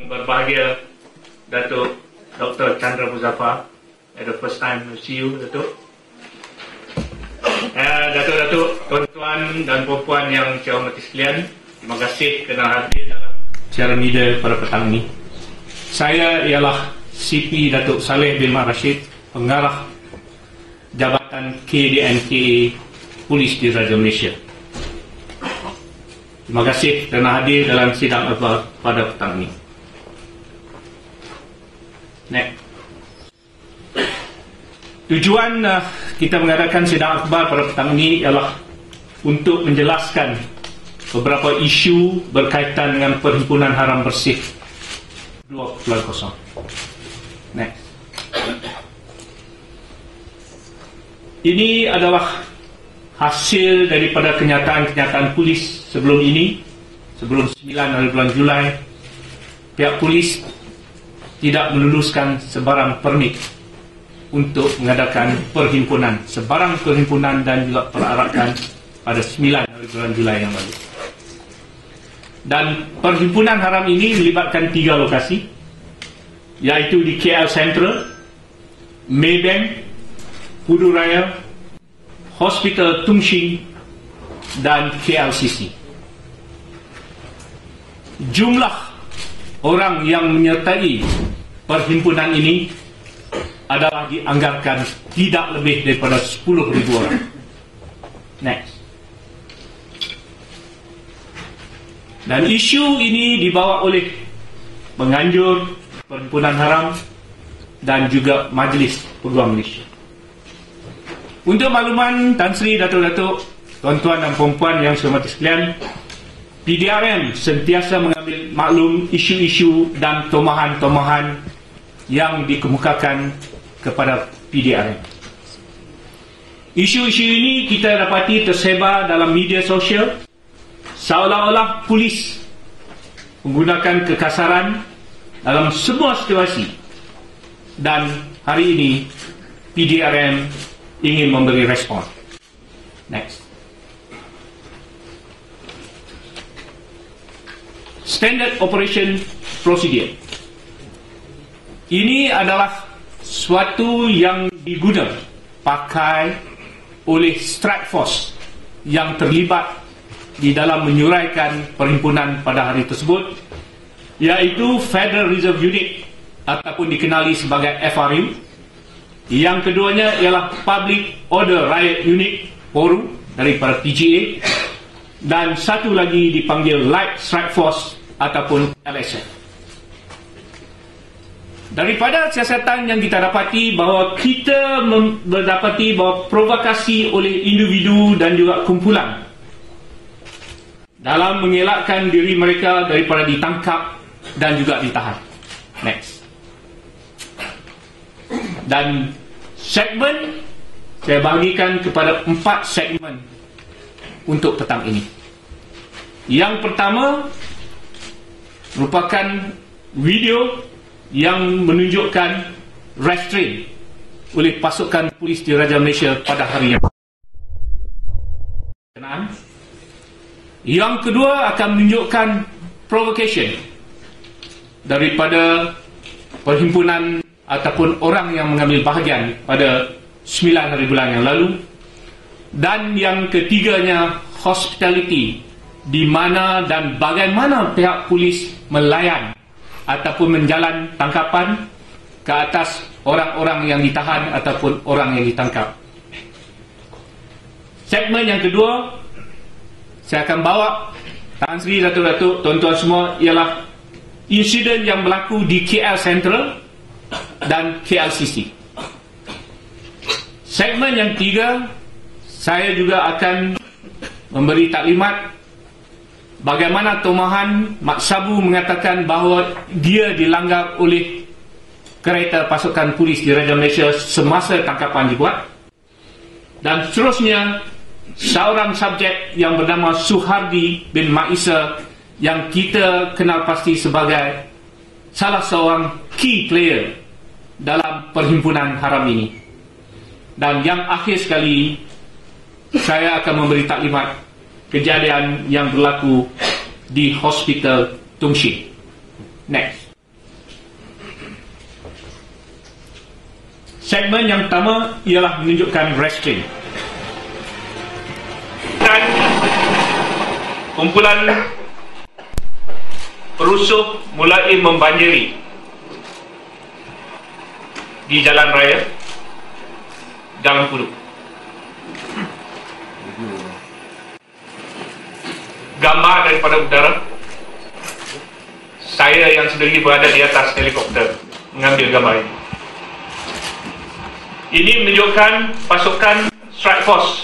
Berbahagia Datuk Dr. Chandra Muzaffar, at the first time to see you, Datuk. Datuk-datuk, tuan-tuan dan puan-puan yang saya hormati sekalian, terima kasih kerana hadir dalam siaran media pada petang ini. Saya ialah CP Datuk Saleh bin Mat Rashid, pengarah Jabatan KDNKA Polis di Raja Malaysia. Terima kasih kerana hadir dalam sidang akhbar pada petang ini. Next. Tujuan kita mengadakan sidang akhbar pada petang ini ialah untuk menjelaskan beberapa isu berkaitan dengan Perhimpunan Haram Bersih 2.0. Next. Ini adalah hasil daripada kenyataan-kenyataan polis sebelum ini. Sebelum 9 hari bulan Julai, pihak polis tidak meluluskan sebarang permit untuk mengadakan perhimpunan, sebarang perhimpunan dan juga perarakan pada 9 hari bulan Julai yang lalu. Dan perhimpunan haram ini melibatkan 3 lokasi, iaitu di KL Central, Maybank, Pudu Raya, Hospital Tung Shing dan KLCC. Jumlah orang yang menyertai perhimpunan ini adalah dianggarkan tidak lebih daripada 10,000 orang. Next. Dan isu ini dibawa oleh penganjur Perhimpunan Haram dan juga Majlis Peguam Malaysia. Untuk makluman Tan Sri, Datuk-datuk, tuan-tuan dan puan-puan yang saya hormati sekalian, PDRM sentiasa mengambil maklum isu-isu dan tomahan-tomahan yang dikemukakan kepada PDRM. Isu-isu ini kita dapati tersebar dalam media sosial, seolah-olah polis menggunakan kekasaran dalam semua situasi, dan hari ini PDRM ingin memberi respon. Next. Standard Operation Procedure. Ini adalah suatu yang diguna pakai oleh strike force yang terlibat di dalam menyuraikan perhimpunan pada hari tersebut, iaitu Federal Reserve Unit ataupun dikenali sebagai FRU. Yang keduanya ialah Public Order Riot Unit PORU daripada PGA, dan satu lagi dipanggil Light Strike Force ataupun LSF. Daripada siasatan yang kita dapati bahawa kita mendapati bahawa provokasi oleh individu dan juga kumpulan dalam mengelakkan diri mereka daripada ditangkap dan juga ditahan. Next. Dan segmen saya bahagikan kepada 4 segmen untuk petang ini. Yang pertama merupakan video yang menunjukkan restraint oleh pasukan polis di Raja Malaysia pada hari yang berkenaan. Yang kedua akan menunjukkan provocation daripada perhimpunan ataupun orang yang mengambil bahagian pada 9 hari bulan yang lalu. Dan yang ketiganya hospitality, di mana dan bagaimana pihak polis melayan ataupun menjalan tangkapan ke atas orang-orang yang ditahan ataupun orang yang ditangkap. Segmen yang kedua saya akan bawa Tan Sri, Datuk-datuk, tuan-tuan semua, ialah insiden yang berlaku di KL Central dan KLCC. Segmen yang tiga, saya juga akan memberi taklimat bagaimana tomahan Mat Sabu mengatakan bahawa dia dilanggar oleh kereta pasukan polis di Raja Malaysia semasa tangkapan dibuat. Dan seterusnya, seorang subjek yang bernama Suhardi bin Maisa, yang kita kenal pasti sebagai salah seorang key player dalam perhimpunan haram ini. Dan yang akhir sekali, saya akan memberi taklimat kejadian yang berlaku di Hospital Tung Shing. Next. segmen yang pertama ialah menunjukkan restraint. Dan kumpulan perusuh mulai membanjiri di jalan raya Jalan Pudu. Gambar daripada udara, saya yang sendiri berada di atas helikopter mengambil gambar ini. Ini menunjukkan pasukan strike force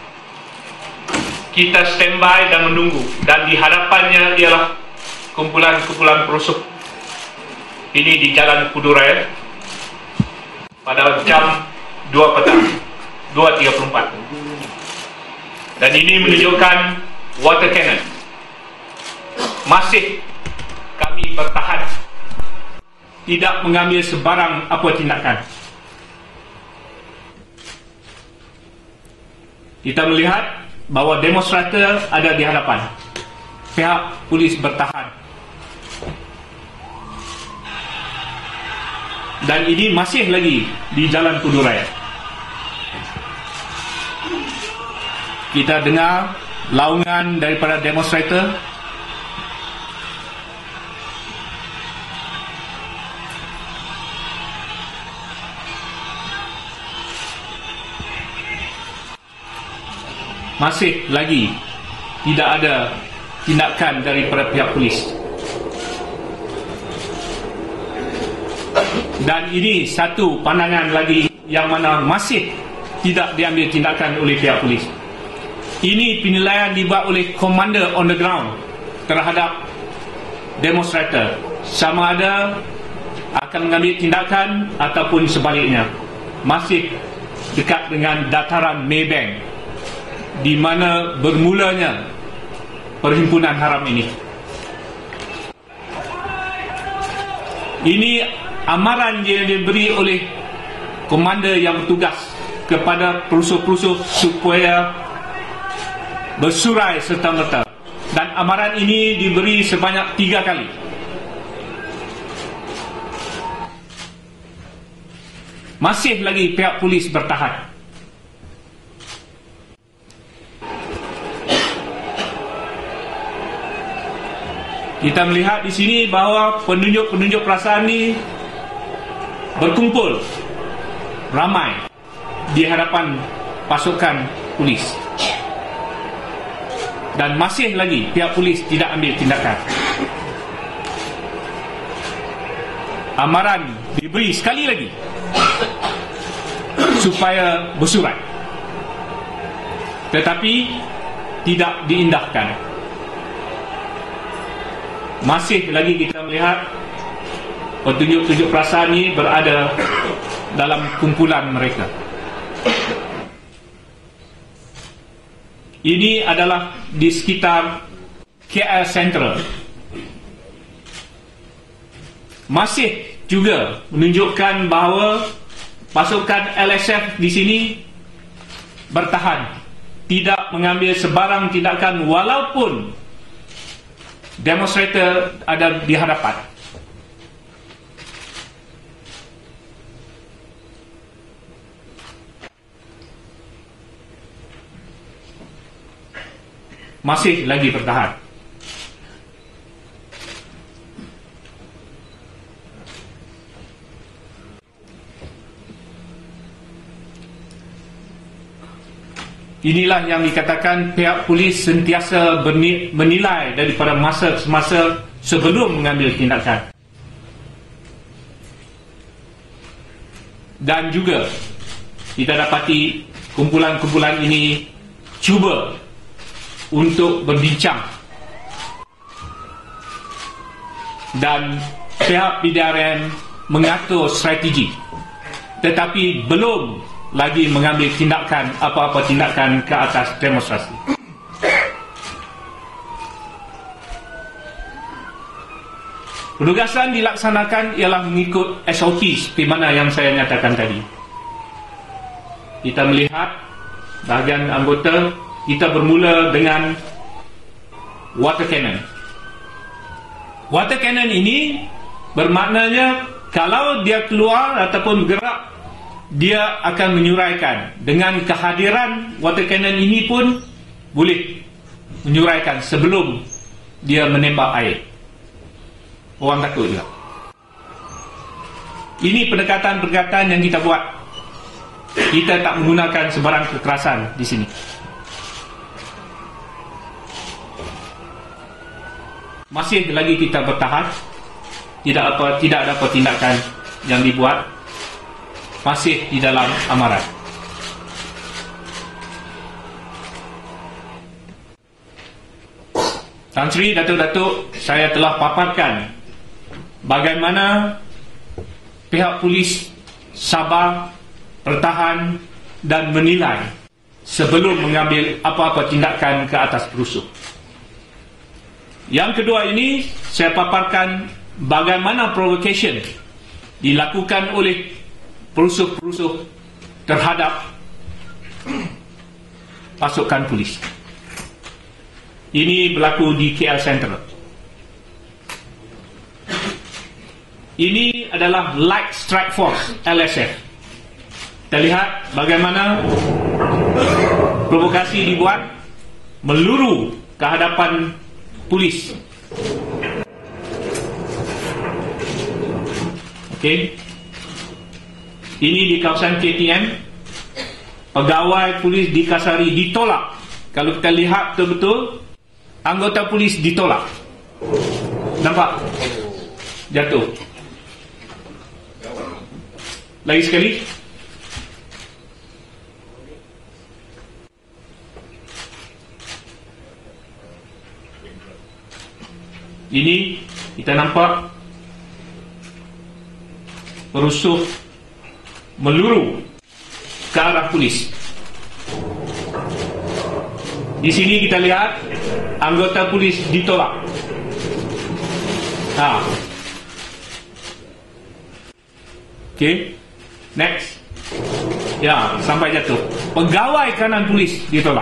kita standby dan menunggu, dan di hadapannya ialah kumpulan-kumpulan perusuh ini di Jalan Pudu Raya pada jam 2 petang 2.34, dan ini menunjukkan water cannon. Masih kami bertahan, tidak mengambil sebarang apa tindakan. Kita melihat bahawa demonstrator ada di hadapan, pihak polis bertahan, dan ini masih lagi di Jalan Pudu Raya. Kita dengar laungan daripada demonstrator. Masih lagi tidak ada tindakan daripada pihak polis. Dan ini satu pandangan lagi yang mana masih tidak diambil tindakan oleh pihak polis. Ini penilaian dibuat oleh commander on the ground terhadap demonstrator, sama ada akan mengambil tindakan ataupun sebaliknya. Masih dekat dengan dataran Maybank, di mana bermulanya perhimpunan haram ini. Ini amaran yang diberi oleh komander yang bertugas kepada perusuh-perusuh supaya bersurai serta-merta, dan amaran ini diberi sebanyak 3 kali. Masih lagi pihak polis bertahan. Kita melihat di sini bahawa penunjuk-penunjuk perasaan ini berkumpul ramai di hadapan pasukan polis, dan masih lagi pihak polis tidak ambil tindakan. Amaran diberi sekali lagi supaya bersurai, tetapi tidak diindahkan. Masih lagi kita melihat petunjuk-petunjuk perasaan ini berada dalam kumpulan mereka. Ini adalah di sekitar KL Central. Masih juga menunjukkan bahawa pasukan LSF di sini bertahan, tidak mengambil sebarang tindakan walaupun demonstrator ada di hadapan. Masih lagi bertahan. Inilah yang dikatakan pihak polis sentiasa menilai daripada masa ke masa sebelum mengambil tindakan. Dan juga kita dapati kumpulan-kumpulan ini cuba untuk berbincang, dan pihak PDRN mengatur strategi, tetapi belum lagi mengambil tindakan, apa-apa tindakan ke atas demonstrasi. Penugasan dilaksanakan ialah mengikut SOP seperti mana yang saya nyatakan tadi. Kita melihat bahagian anggota, kita bermula dengan water cannon. Water cannon ini bermaknanya kalau dia keluar ataupun bergerak dia akan menyuraikan. Dengan kehadiran water cannon ini pun boleh menyuraikan sebelum dia menembak air. Orang takut juga. Ini pendekatan-pendekatan yang kita buat. Kita tak menggunakan sebarang kekerasan di sini. Masih lagi kita bertahan. Tidak ada apa tindakan yang dibuat. Masih di dalam amaran. Tan Sri, Datuk-Datuk, saya telah paparkan bagaimana pihak polis sabar, bertahan dan menilai sebelum mengambil apa-apa tindakan ke atas perusuh. Yang kedua ini, saya paparkan bagaimana provocation dilakukan oleh perusuh-perusuh terhadap pasukan polis. Ini berlaku di KL Central. Ini adalah Light Strike Force, LSF. Kita lihat bagaimana provokasi dibuat meluru ke hadapan polis. Okey. Ini di kawasan KTM. Pegawai polis dikasari, ditolak. Kalau kita lihat betul-betul, anggota polis ditolak. Nampak? Jatuh. Lagi sekali. Ini kita nampak perusuh meluru ke arah polis. Di sini kita lihat anggota polis ditolak. Okey. Next. Ya, sampai jatuh. Pegawai kanan polis ditolak.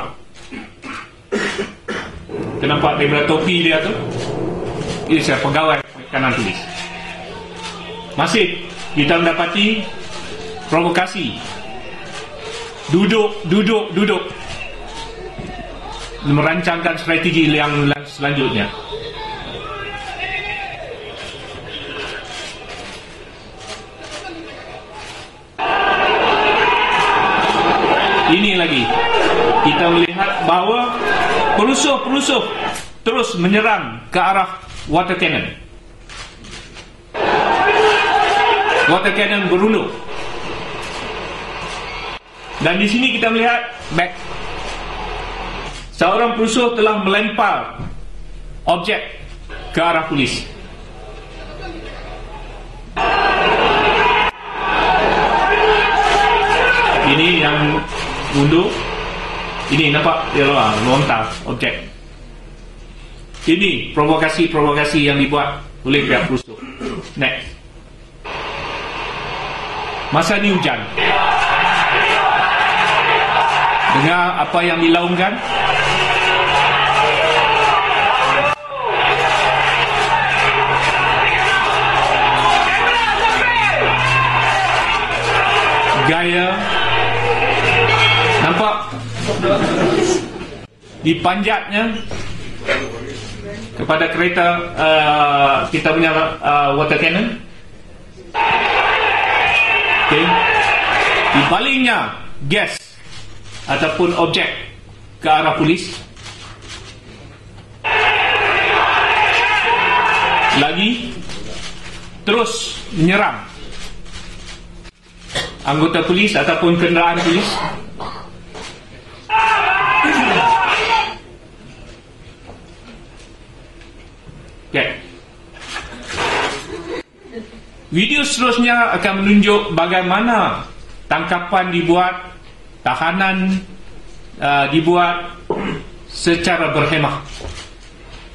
Kenapa daripada topi dia tu? Ini saya pegawai kanan polis. Masih kita mendapati provokasi. Duduk. Merancangkan strategi yang selanjutnya. Ini lagi kita melihat bahawa perusuh-perusuh terus menyerang ke arah water cannon. Water cannon berundur. Dan di sini kita melihat back. Seorang perusuh telah melempar objek ke arah polis. Ini yang undur. Ini nampak dia lontar objek. Ini provokasi-provokasi yang dibuat oleh pihak perusuh. Next. Masa ni hujan. Dengar apa yang dilaungkan? Gaya. Nampak? Dipanjatnya kepada kereta kita punya water cannon. Okay. Dibalingnya gas ataupun objek ke arah polis. Lagi terus menyerang anggota polis ataupun kenderaan polis. Okay. Video seterusnya akan menunjuk bagaimana tangkapan dibuat, tahanan dibuat secara berhemah.